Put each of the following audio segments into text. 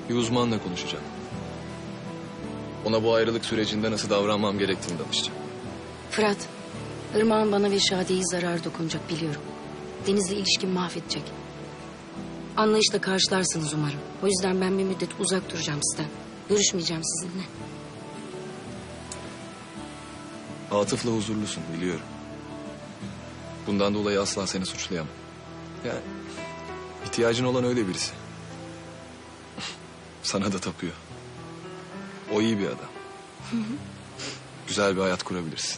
Bir uzmanla konuşacağım. Ona bu ayrılık sürecinde nasıl davranmam gerektiğini danışacağım. Fırat, Irmak'ın bana ve Şadiye'ye zarar dokunacak biliyorum. Deniz'le ilişkimi mahvedecek. Anlayışla karşılarsınız umarım. O yüzden ben bir müddet uzak duracağım sizden. Görüşmeyeceğim sizinle. Atıf'la huzurlusun biliyorum. Bundan dolayı asla seni suçlayamam. Yani ihtiyacın olan öyle birisi. Sana da tapıyor. O iyi bir adam. Güzel bir hayat kurabilirsin.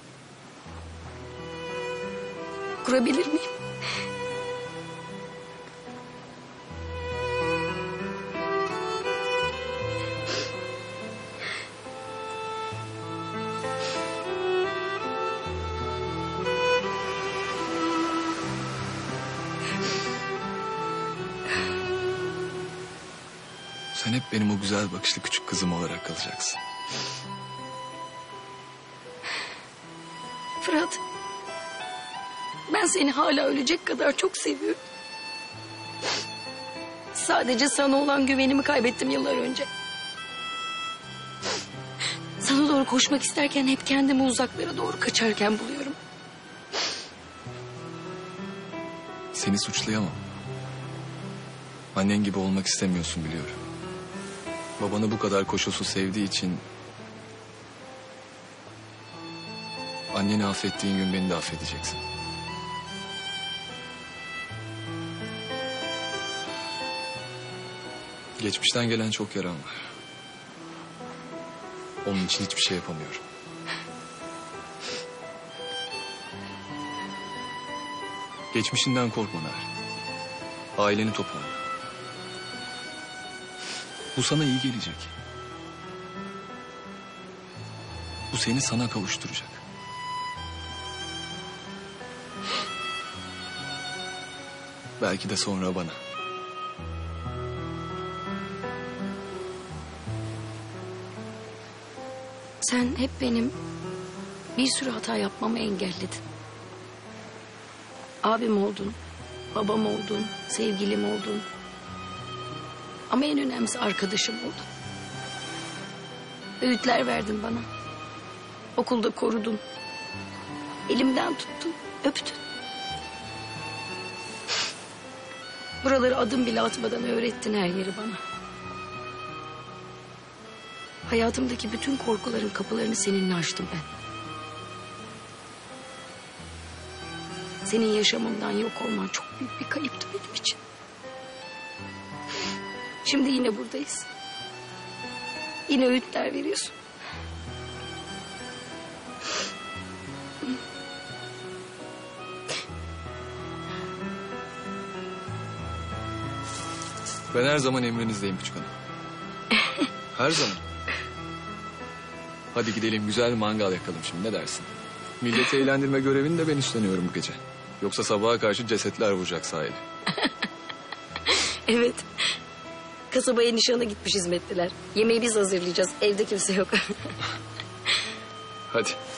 Kurabilir miyim? Sen hep benim o güzel bakışlı küçük kızım olarak kalacaksın. Fırat, ben seni hala ölecek kadar çok seviyorum. Sadece sana olan güvenimi kaybettim yıllar önce. Sana doğru koşmak isterken hep kendimi uzaklara doğru kaçarken buluyorum. Seni suçlayamam. Annen gibi olmak istemiyorsun biliyorum. Babanı bu kadar koşulsuz sevdiği için... anneni affettiğin gün beni de affedeceksin. Geçmişten gelen çok yaram var. Onun için hiçbir şey yapamıyorum. Geçmişinden korkma Narin. Aileni toparla. Bu sana iyi gelecek. Bu seni sana kavuşturacak. Belki de sonra bana. Sen hep benim bir sürü hata yapmamı engelledin. Abim oldun, babam oldun, sevgilim oldun. Ama en önemlisi arkadaşım oldun. Öğütler verdin bana. Okulda korudun. Elimden tuttun, öptün. Buraları adım bile atmadan öğrettin her yeri bana. Hayatımdaki bütün korkuların kapılarını seninle açtım ben. Senin yaşamından yok olman çok büyük bir kayıptı benim için. Şimdi yine buradayız. Yine öğütler veriyorsun. Ben her zaman emrinizdeyim küçük hanım. Her zaman. Hadi gidelim güzel bir mangal yakalım şimdi, ne dersin? Milleti eğlendirme görevini de ben üstleniyorum bu gece. Yoksa sabaha karşı cesetler vuracak sahili. Evet. Kasabaya nişana gitmiş hizmetliler. Yemeği biz hazırlayacağız. Evde kimse yok. Hadi.